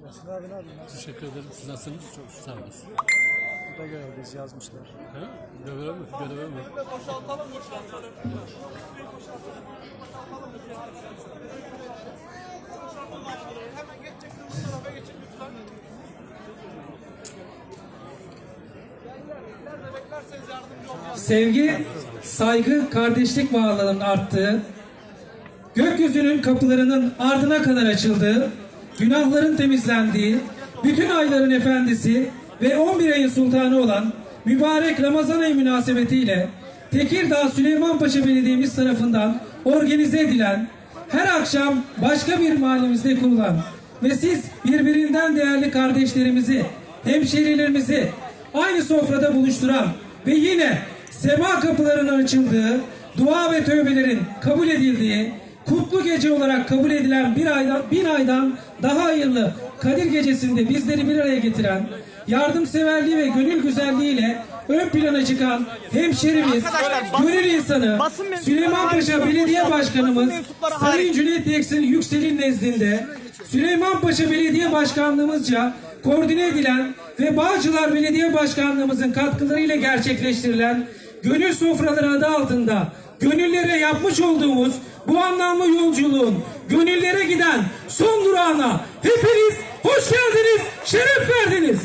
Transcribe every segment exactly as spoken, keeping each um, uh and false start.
Nasıl abi, ne yapayım? Teşekkür ederim. Siz nasılsınız? Çok sağ olasın. Burada görevdeyiz, yazmışlar. He? Göreve mi? Göreve mi? Boşaltalım, boşaltalım. Hemen geçeceksiniz, bu tarafa geçin lütfen. Nerede beklerseniz yardımcı olun. Sevgi, saygı, kardeşlik bağlarının arttığı, gökyüzünün kapılarının ardına kadar açıldığı, günahların temizlendiği, bütün ayların efendisi ve on bir ayın sultanı olan mübarek Ramazan ayı münasebetiyle Tekirdağ Süleymanpaşa Belediye'miz tarafından organize edilen, her akşam başka bir mahallemizde kurulan ve siz birbirinden değerli kardeşlerimizi, hemşerilerimizi aynı sofrada buluşturan ve yine sema kapılarının açıldığı, dua ve tövbelerin kabul edildiği, kutlu gece olarak kabul edilen bir aydan, bin aydan daha hayırlı Kadir Gecesi'nde bizleri bir araya getiren, yardımseverliği ve gönül güzelliğiyle ön plana çıkan hemşerimiz, gönül insanı, Süleymanpaşa Belediye Başkanımız Sayın Cüneyt Yüksel'in nezdinde, Süleymanpaşa Belediye Başkanlığımızca koordine edilen ve Bağcılar Belediye Başkanlığımızın katkılarıyla gerçekleştirilen Gönül Sofraları adı altında gönüllere yapmış olduğumuz bu anlamlı yolculuğun gönüllere giden son durağına hepiniz hoş geldiniz, şeref verdiniz.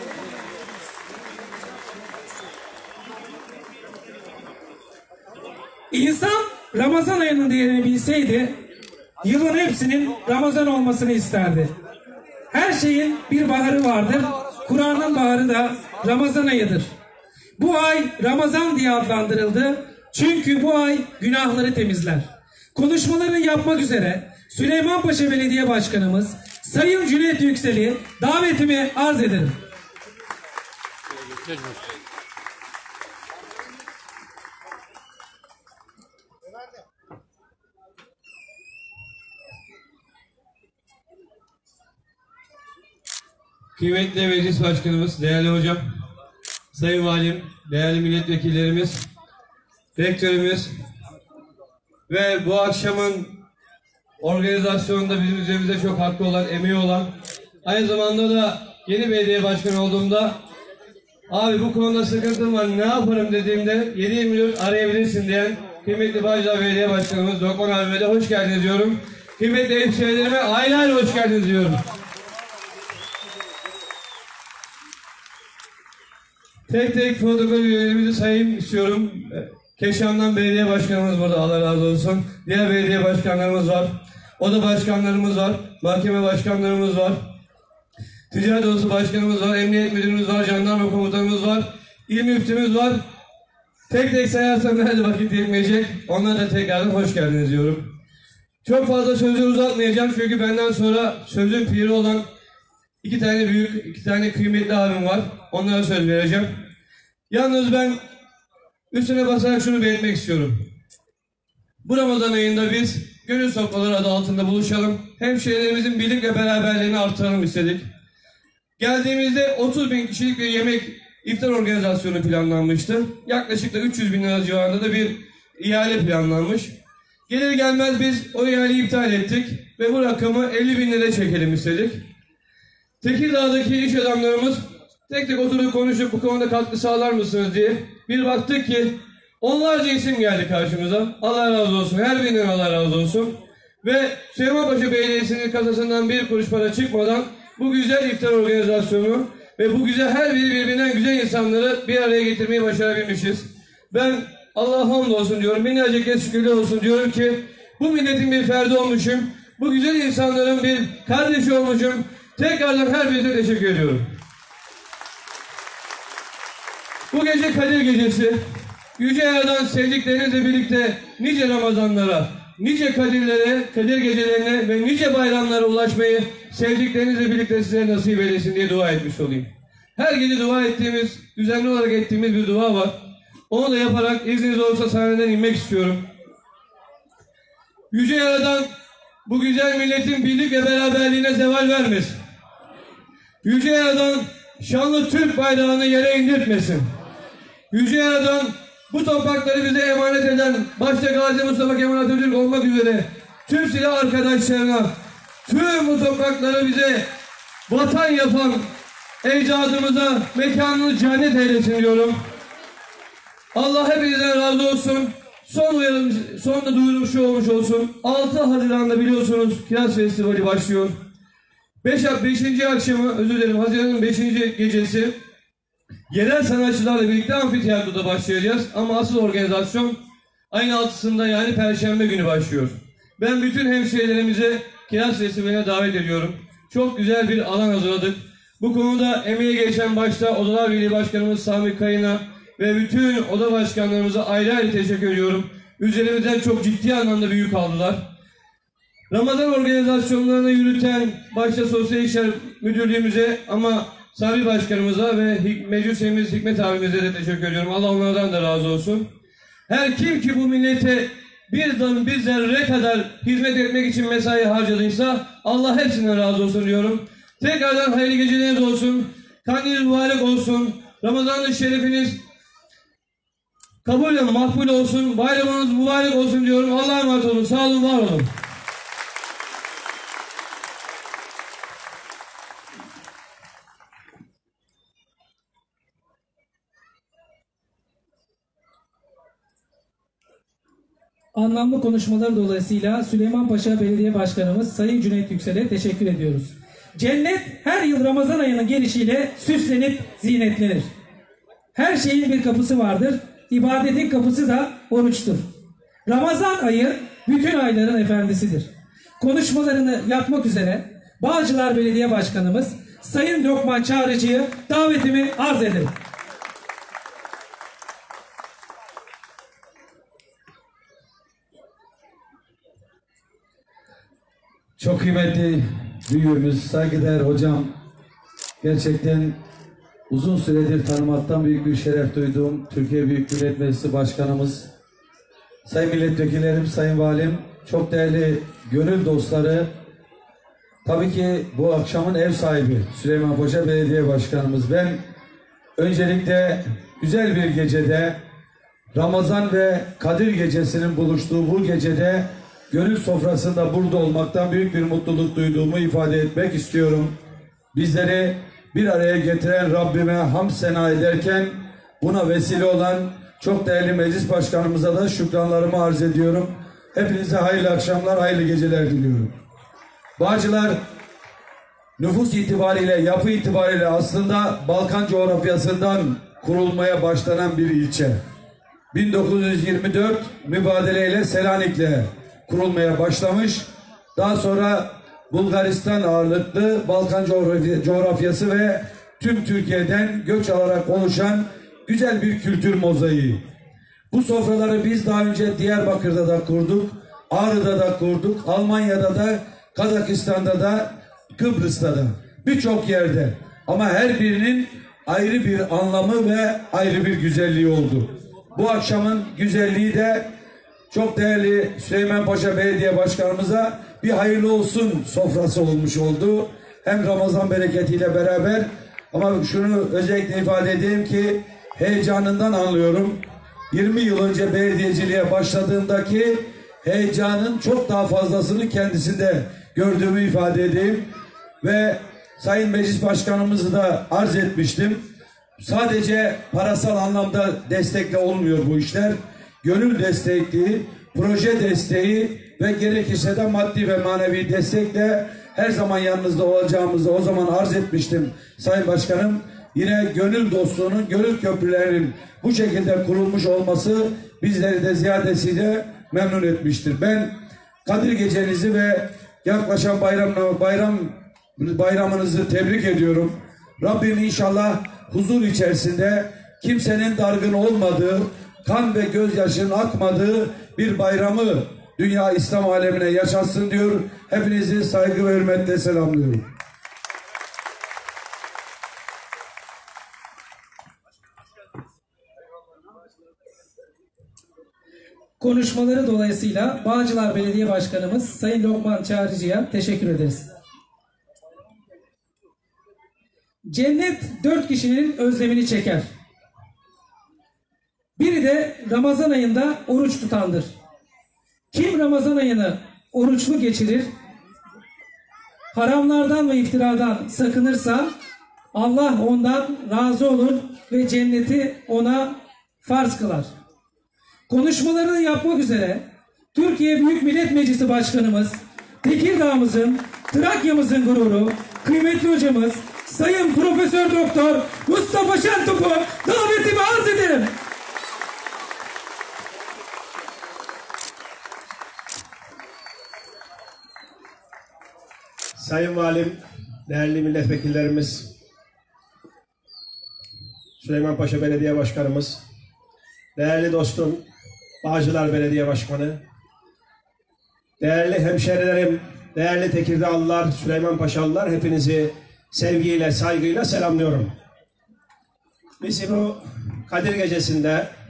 İnsan Ramazan ayının değerini bilseydi, yılın hepsinin Ramazan olmasını isterdi. Her şeyin bir baharı vardır. Kur'an'ın baharı da Ramazan ayıdır. Bu ay Ramazan diye adlandırıldı. Çünkü bu ay günahları temizler. Konuşmalarını yapmak üzere Süleymanpaşa Belediye Başkanımız Sayın Cüneyt Yüksel'i davetimi arz ederim. Kıymetli Meclis Başkanımız, değerli hocam, Sayın Valim, değerli milletvekillerimiz, rektörümüz ve bu akşamın organizasyonunda bizim üzerimizde çok hakkı olan, emeği olan, aynı zamanda da yeni belediye başkanı olduğumda abi bu konuda sıkıntım var, ne yaparım dediğimde yedi yirmi dört arayabilirsin diyen kıymetli Bağcılar Belediye Başkanımız Dokman abime de hoş geldiniz diyorum. Kıymetli hemşehrilerime ayrı ayrı hoş geldiniz diyorum. Tek tek protokol üyelerimizi sayayım istiyorum. Keşan'dan belediye başkanımız burada, Allah razı olsun. Diğer belediye başkanlarımız var. Oda başkanlarımız var. Mahkeme başkanlarımız var. Ticaret odası başkanımız var. Emniyet müdürümüz var. Jandarma komutanımız var. İl müftümüz var. Tek tek sayarsam nerede vakit yetmeyecek. Onlara da tekrardan hoş geldiniz diyorum. Çok fazla sözü uzatmayacağım çünkü benden sonra sözün piri olan iki tane büyük, iki tane kıymetli abim var. Onlara söz vereceğim. Yalnız ben üstüne basarak şunu belirtmek istiyorum. Bu Ramazan ayında biz Gönül Sofraları adı altında buluşalım. Hemşehrilerimizin birlik ve beraberliğini artıralım istedik. Geldiğimizde otuz bin kişilik bir yemek iftar organizasyonu planlanmıştı. Yaklaşık da üç yüz bin lira civarında da bir ihale planlanmış. Gelir gelmez biz o ihaleyi iptal ettik ve bu rakamı elli bin lira çekelim istedik. Tekirdağ'daki iş adamlarımız tek tek oturup konuşup bu konuda katkı sağlar mısınız diye bir baktık ki onlarca isim geldi karşımıza. Allah razı olsun. Her birinden Allah razı olsun. Ve Süleymanpaşa Belediyesi'nin kasasından bir kuruş para çıkmadan bu güzel iftar organizasyonu ve bu güzel her biri birbirinden güzel insanları bir araya getirmeyi başarabilmişiz. Ben Allah'a hamdolsun diyorum. Binlerce kez şükürler olsun diyorum ki bu milletin bir ferdi olmuşum. Bu güzel insanların bir kardeşi olmuşum. Tekrardan her birine teşekkür ediyorum. Bu gece Kadir Gecesi. Yüce Yaradan sevdiklerinizle birlikte nice Ramazanlara, nice Kadirlere, Kadir Gecelerine ve nice bayramlara ulaşmayı sevdiklerinizle birlikte size nasip eylesin diye dua etmiş olayım. Her gece dua ettiğimiz, düzenli olarak ettiğimiz bir dua var. Onu da yaparak izniniz olursa sahneden inmek istiyorum. Yüce Yaradan bu güzel milletin birlik ve beraberliğine zeval vermesin. Yüce Yaradan şanlı Türk bayrağını yere indirtmesin. Yüce Yaradan bu toprakları bize emanet eden başta Gazi Mustafa Kemal Atatürk olmak üzere tüm silah arkadaşlarına tüm bu toprakları bize vatan yapan ecdadımıza mekanını cennet eylesin diyorum. Allah hepinizden razı olsun. Son uyarım, son da duyurmuş olmuş olsun. altı Haziran'da biliyorsunuz Kiraz Festivali başlıyor. beşinci akşamı, özür dilerim, Haziran'ın beşinci gecesi yerel sanatçılarla birlikte amfiteyatroda başlayacağız. Ama asıl organizasyon ayın altısında, yani Perşembe günü başlıyor. Ben bütün hemşehrilerimize Kiraz Festivali'ne davet ediyorum. Çok güzel bir alan hazırladık. Bu konuda emeği geçen başta Odalar Birliği Başkanımız Sami Kayın'a ve bütün oda başkanlarımıza ayrı ayrı teşekkür ediyorum. Üzerimizden çok ciddi anlamda bir yük aldılar. Ramazan organizasyonlarını yürüten başta Sosyal İşler Müdürlüğümüze, ama Sabri Başkanımıza ve meclis üyemiz Hikmet abimize de teşekkür ediyorum. Allah onlardan da razı olsun. Her kim ki bu millete bir, bir zerre kadar hizmet etmek için mesai harcadıysa Allah hepsinden razı olsun diyorum. Tekrardan hayırlı geceleriniz olsun. Kandiliniz mübarek olsun. Ramazan-ı Şerifiniz kabul ve makbul olsun. Bayramınız mübarek olsun diyorum. Allah'a emanet olun. Sağ olun, var olun. Anlamlı konuşmalar dolayısıyla Süleymanpaşa Belediye Başkanımız Sayın Cüneyt Yüksel'e teşekkür ediyoruz. Cennet her yıl Ramazan ayının gelişiyle süslenip zinetlenir. Her şeyin bir kapısı vardır. İbadetin kapısı da oruçtur. Ramazan ayı bütün ayların efendisidir. Konuşmalarını yapmak üzere Bağcılar Belediye Başkanımız Sayın Lokman Çağrıcı'yı davetimi arz ederim. Çok kıymetli büyüğümüz, saygıdeğer hocam, gerçekten uzun süredir tanımaktan büyük bir şeref duyduğum Türkiye Büyük Millet Meclisi Başkanımız, sayın milletvekillerim, sayın valim, çok değerli gönül dostları, tabii ki bu akşamın ev sahibi Süleymanpaşa Belediye Başkanımız. Ben öncelikle güzel bir gecede, Ramazan ve Kadir Gecesi'nin buluştuğu bu gecede gönül sofrasında burada olmaktan büyük bir mutluluk duyduğumu ifade etmek istiyorum. Bizleri bir araya getiren Rabbime hamd sena ederken buna vesile olan çok değerli meclis başkanımıza da şükranlarımı arz ediyorum. Hepinize hayırlı akşamlar, hayırlı geceler diliyorum. Bağcılar nüfus itibariyle, yapı itibariyle aslında Balkan coğrafyasından kurulmaya başlanan bir ilçe. bin dokuz yüz yirmi dört mübadeleyle Selanik'le kurulmaya başlamış. Daha sonra Bulgaristan ağırlıklı Balkan coğrafyası ve tüm Türkiye'den göç alarak oluşan güzel bir kültür mozaiği. Bu sofraları biz daha önce Diyarbakır'da da kurduk, Ağrı'da da kurduk, Almanya'da da, Kazakistan'da da, Kıbrıs'ta da, birçok yerde. Ama her birinin ayrı bir anlamı ve ayrı bir güzelliği oldu. Bu akşamın güzelliği de çok değerli Süleymanpaşa Belediye Başkanımıza bir hayırlı olsun sofrası olmuş oldu. Hem Ramazan bereketiyle beraber, ama şunu özellikle ifade edeyim ki heyecanından anlıyorum. yirmi yıl önce belediyeciliğe başladığımdaki heyecanın çok daha fazlasını kendisinde gördüğümü ifade edeyim. Ve Sayın Meclis Başkanımızı da arz etmiştim. Sadece parasal anlamda destekle olmuyor bu işler. Gönül destekli, proje desteği ve gerekirse de maddi ve manevi destekle her zaman yanınızda olacağımızı o zaman arz etmiştim Sayın Başkanım. Yine gönül dostluğunun, gönül köprülerinin bu şekilde kurulmuş olması bizleri de ziyadesiyle memnun etmiştir. Ben Kadir Gecenizi ve yaklaşan bayram, bayram bayramınızı tebrik ediyorum. Rabbim inşallah huzur içerisinde, kimsenin dargın olmadığı, kan ve gözyaşının akmadığı bir bayramı dünya İslam alemine yaşatsın diyor. Hepinizi saygı ve hürmetle selamlıyorum. Konuşmaları dolayısıyla Bağcılar Belediye Başkanımız Sayın Lokman Çağrıcı'ya teşekkür ederiz. Cennet dört kişinin özlemini çeker. Biri de Ramazan ayında oruç tutandır. Kim Ramazan ayını oruçlu geçirir, haramlardan ve iftiradan sakınırsa Allah ondan razı olur ve cenneti ona farz kılar. Konuşmalarını yapmak üzere Türkiye Büyük Millet Meclisi Başkanımız, Tekirdağ'ımızın, Trakya'mızın gururu, kıymetli hocamız Sayın Profesör Doktor Mustafa Şentop'u davetimi arz ederim. Sayın Valim, değerli milletvekillerimiz, Süleymanpaşa Belediye Başkanımız, değerli dostum Bağcılar Belediye Başkanı, değerli hemşerilerim, değerli Tekirdağlılar, Süleymanpaşalılar, hepinizi sevgiyle, saygıyla selamlıyorum. Bizi bu Kadir Gecesi'nde